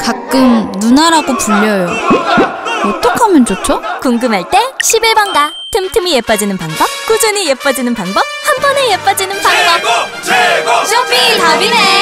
가끔 누나라고 불려요. 어떡하면 좋죠? 궁금할 때 11번 가. 틈틈이 예뻐지는 방법, 꾸준히 예뻐지는 방법, 한 번에 예뻐지는 방법. 최고! 쇼핑이 답이네.